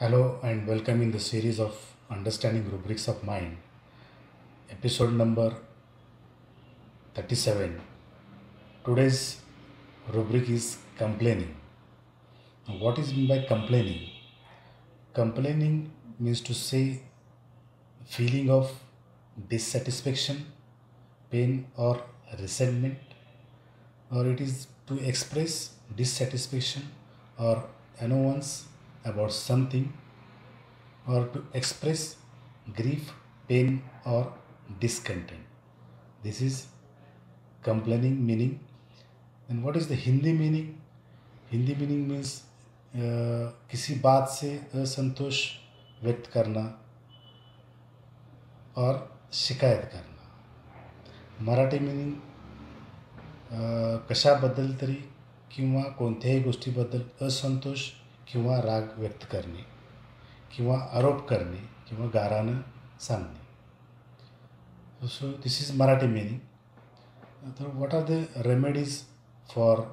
Hello and welcome in the series of Understanding Rubrics of Mind, episode number 37. Today's rubric is complaining. Now, what is meant by complaining? Complaining means to say feeling of dissatisfaction, pain, or resentment, or it is to express dissatisfaction or annoyance about something, or to express grief, pain, or discontent. This is complaining meaning. And what is the Hindi meaning? Hindi meaning means किसी बात से असंतोष व्यक्त करना और शिकायत करना. Marathi meaning कशाबद्दल तरी किंवा कोणत्याही गोष्टीबद्दल असंतोष किंवा राग व्यक्त करणे किंवा आरोप करणे किंवा गारानं सांगणे. So this is Marathi meaning. So what are the remedies for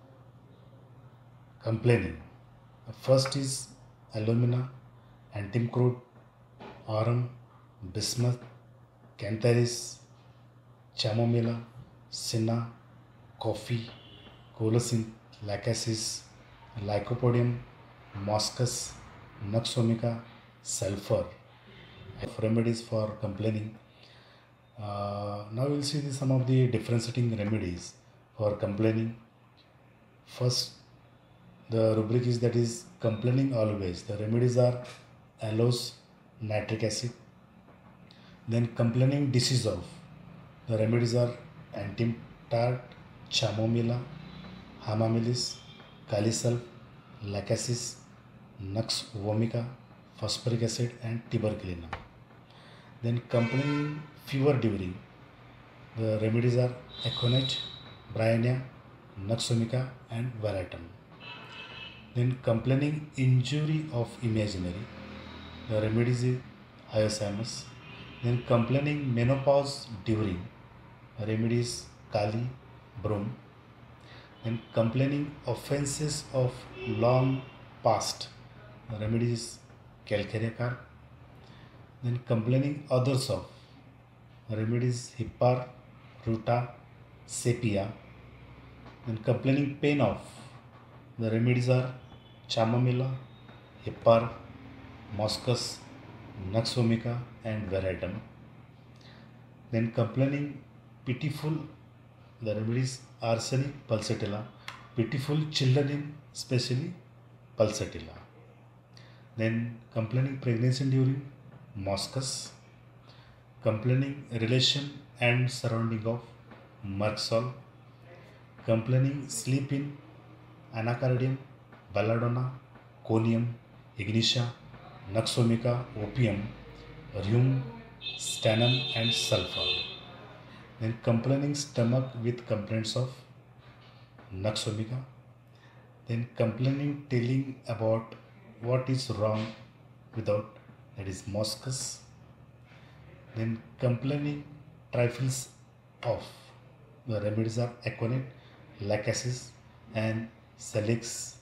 complaining? The first is alumina, antimcrude, aurum, bismuth, cantharis, chamomilla, senna, coffee, colocynth, lachesis, lycopodium, moschus, nux vomica, sulfur. Remedies for complaining. Now we'll see some of the differentiating remedies for complaining. First, the rubric is that is complaining always. The remedies are aloes, nitric acid. Then complaining dissolve. The remedies are antimtart, chamomilla, hamamelis, calisulf, lachesis, nux vomica, phosphoric acid, and tuberculinum. Then complaining fever during. The remedies are aconite, bryonia, nux vomica, and veratum. Then complaining injury of imaginary. The remedies is hyoscyamus. Then complaining menopause during. The remedies kali, broom. Then complaining offenses of long past. The remedies calcareous carp. Then complaining others of. The remedies hippar, ruta, sepia. Then complaining pain of. The remedies are chamomilla, hippar, moschus, nux vomica, and veratum. Then complaining pitiful. The remedies arsenic, pulsatilla. Pitiful children in especially pulsatilla. Then complaining pregnancy during moschus. Complaining relation and surrounding of Merksol. Complaining sleep in anacardium, belladonna, conium, ignitia, nux vomica, opium, rheum, stannum, and sulfur. Then complaining stomach with complaints of nux vomica. Then complaining telling about what is wrong without, that is moschus. Then complaining trifles of. The remedies are aconite, lachesis, and salix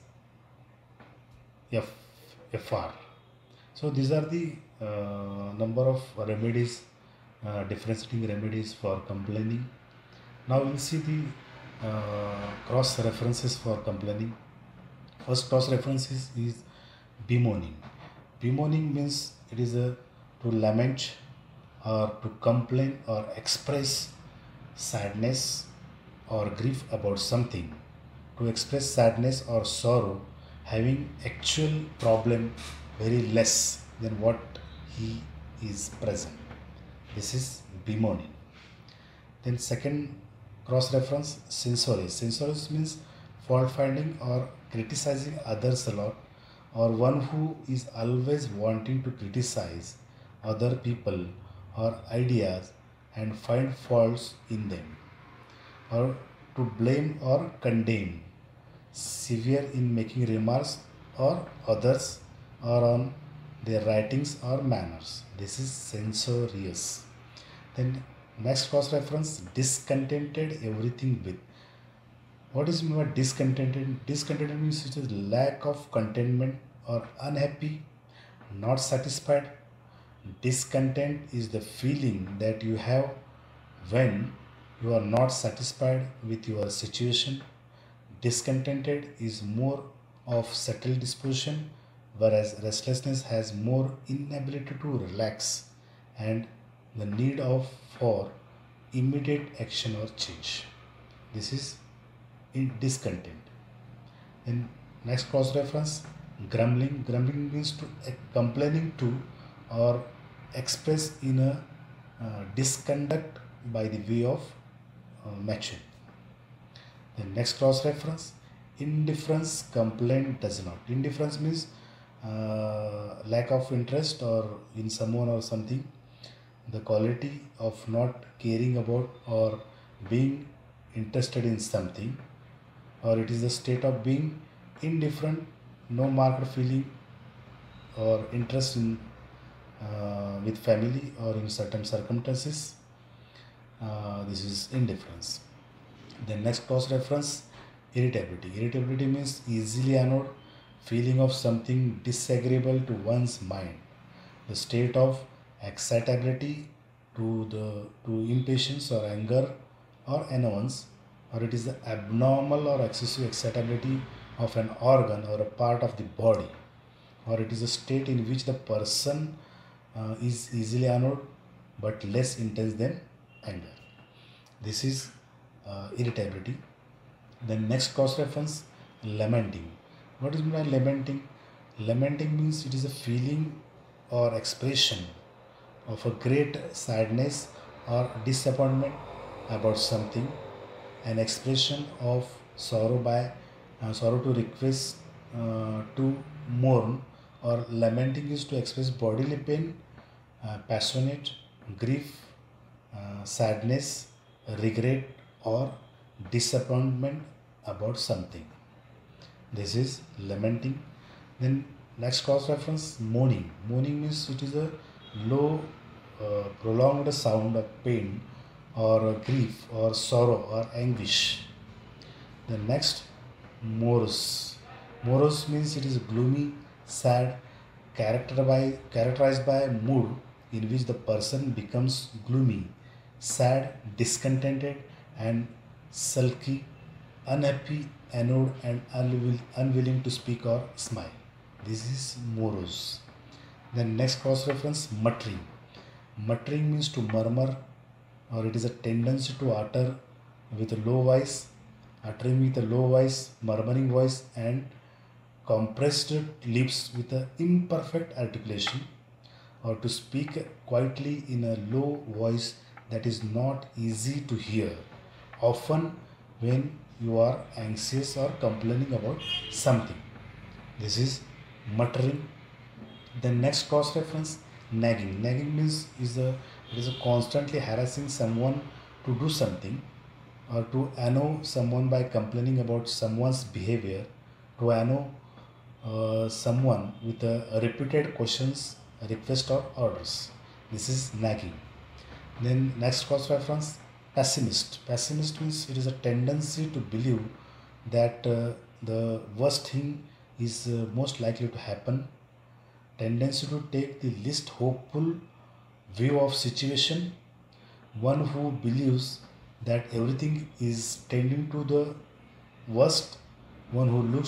FR. So these are the number of remedies, differentiating remedies for complaining. Now we'll see the cross references for complaining. First cross reference is bemoaning. Bemoaning means it is to lament or to complain or express sadness or grief about something. To express sadness or sorrow having actual problem very less than what he is present. This is bemoaning. Then second cross reference, censoris. Censoris means fault finding or criticizing others a lot, or one who is always wanting to criticize other people or ideas and find faults in them, or to blame or condemn, severe in making remarks or others or on their writings or manners. This is censorious. Then next cross reference, discontented everything with. What is meant by discontented? Discontented means it is lack of contentment or unhappy not satisfied. Discontent is the feeling that you have when you are not satisfied with your situation. Discontented is more of settled disposition, whereas restlessness has more inability to relax and the need of for immediate action or change. This is in discontent. Then next cross reference, grumbling. Grumbling means to complaining to or express in a disconduct by the way of maturing. The next cross reference, indifference. Complaint does not. Indifference means lack of interest or in someone or something, the quality of not caring about or being interested in something, or it is the state of being indifferent, no marked feeling or interest in with family or in certain circumstances. This is indifference. The next cross reference, irritability. Irritability means easily annoyed, feeling of something disagreeable to one's mind, the state of excitability to impatience or anger or annoyance, or it is the abnormal or excessive excitability of an organ or a part of the body, or it is a state in which the person is easily annoyed but less intense than anger. This is irritability. Then next cross reference, lamenting. What is meant by lamenting? Lamenting means it is a feeling or expression of a great sadness or disappointment about something, an expression of sorrow by sorrow to request to mourn, or lamenting is to express bodily pain, passionate grief, sadness, regret, or disappointment about something. This is lamenting. Then next cross reference, moaning. Moaning means it is a low, prolonged sound of pain or grief or sorrow or anguish. The next, morose. Morose means it is gloomy, sad, characterized by a mood in which the person becomes gloomy, sad, discontented, and sulky, unhappy, annoyed, and unwilling to speak or smile. This is morose. Then next cross reference, muttering. Muttering means to murmur, or it is a tendency to utter with a low voice, uttering with a low voice, murmuring voice, and compressed lips with an imperfect articulation, or to speak quietly in a low voice that is not easy to hear, often when you are anxious or complaining about something. This is muttering. The next cross reference, nagging. Nagging means it is a constantly harassing someone to do something, or to annoy someone by complaining about someone's behavior, to annoy someone with repeated questions, request or orders. This is nagging. Then next cross reference, pessimist. Pessimist means it is a tendency to believe that the worst thing is most likely to happen, tendency to take the least hopeful view of situation, one who believes that everything is tending to the worst, one who looks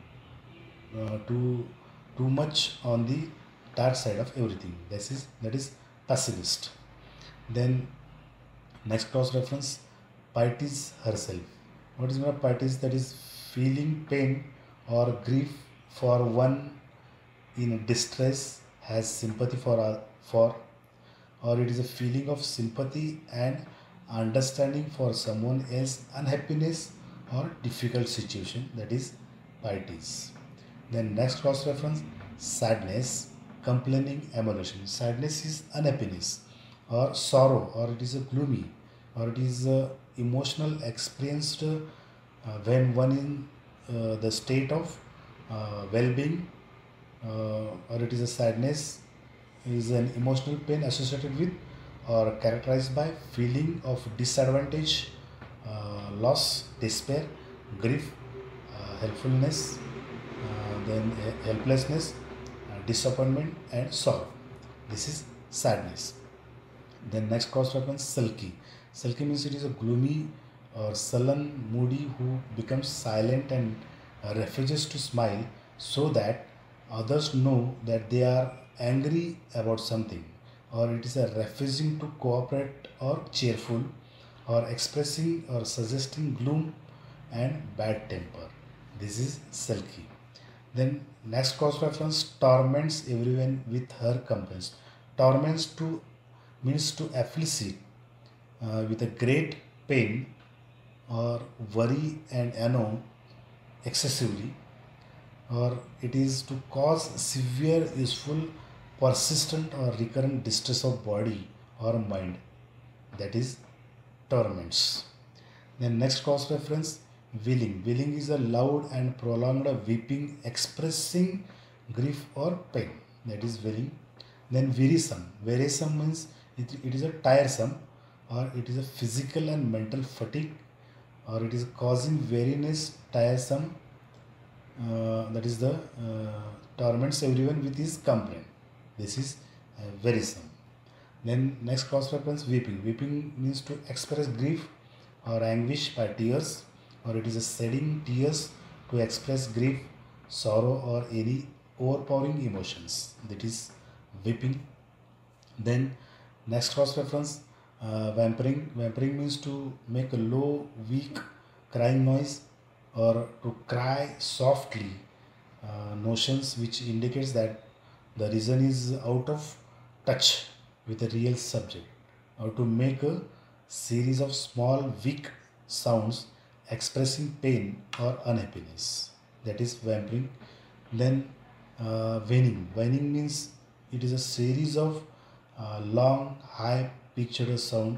too much on the dark side of everything. That is pessimist. Then next cross reference, pieties herself. What is meant by pieties? That is feeling pain or grief for one in distress, has sympathy for, or it is a feeling of sympathy and understanding for someone else's unhappiness or difficult situation. That is pieties. Then next cross reference, sadness, complaining emotion. Sadness is unhappiness or sorrow, or it is a gloomy, or it is a emotional experienced when one in the state of well-being, or it is a sadness is an emotional pain associated with or characterized by feeling of disadvantage, loss, despair, grief, helpfulness, then helplessness, disappointment and sorrow. This is sadness. Then next cross reference sulky. Sulky means it is a gloomy or sullen, moody who becomes silent and refuses to smile so that others know that they are angry about something, or it is a refusing to cooperate or cheerful, or expressing or suggesting gloom and bad temper. This is sulky. Then next cross reference torments everyone with her complaints. Torments to means to afflict with a great pain or worry and annoy excessively, or it is to cause severe, useful, persistent or recurrent distress of body or mind. That is torments. Then next cross reference wailing. Wailing is a loud and prolonged weeping expressing grief or pain. That is wailing. Then wearisome. Wearisome means it is a tiresome, or it is a physical and mental fatigue, or it is causing weariness, tiresome. That is the torments everyone with his complaint. This is wearisome. Then next cross reference weeping. Weeping means to express grief or anguish by tears, or it is a shedding tears to express grief, sorrow, or any overpowering emotions. That is weeping. Then next cross reference vampering. Vampering means to make a low, weak crying noise, or to cry softly. Notions which indicates that the reason is out of touch with the real subject, or to make a series of small weak sounds expressing pain or unhappiness. That is vamping. Then waning. Waning means it is a series of long high pitched sound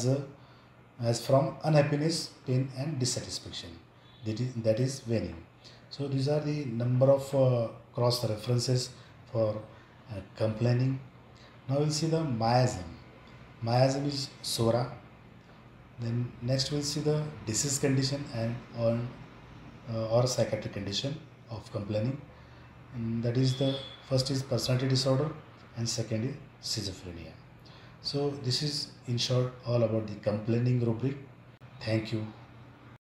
as from unhappiness, pain and dissatisfaction. That is waning. So these are the number of cross references for complaining. Now we'll see the miasm. Miasm is sora. Then next we'll see the disease condition and on or psychiatric condition of complaining. And that is the first is personality disorder and second is schizophrenia. So this is in short all about the complaining rubric. Thank you.